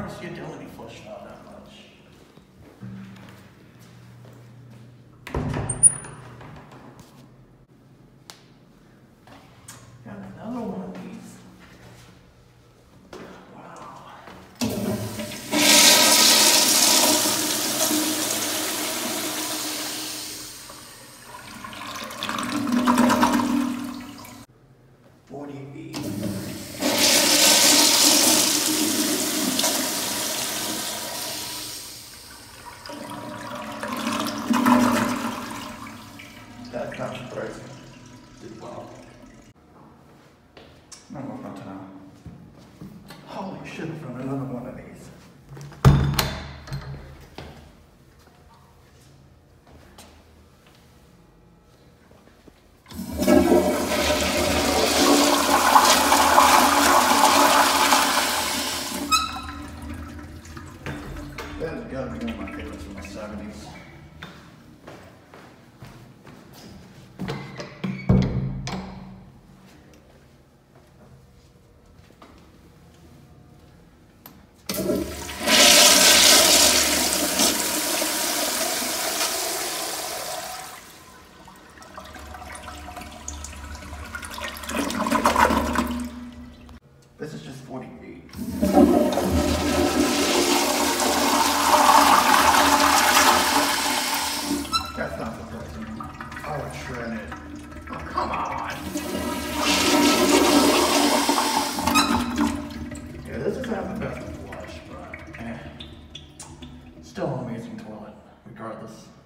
to see a Delaney Flushboy that much. Got another one of these. Wow. That sounds crazy. Did well. No more fun time. Holy shit, I found another one of these. That has got to be one of my favorites from the 70s. This is just 40 feet. That's not surprising. Oh, it's shredded. Oh, come on. Yeah, this isn't the best flush, but still an amazing toilet, regardless.